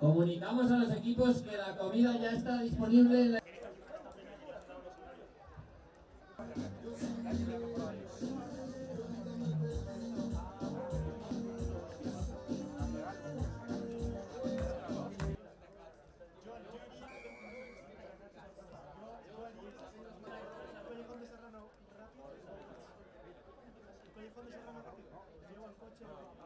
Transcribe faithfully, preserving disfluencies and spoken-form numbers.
Comunicamos a los equipos que la comida ya está disponible en la... Callejón de Serrano rápido. Llevo el coche.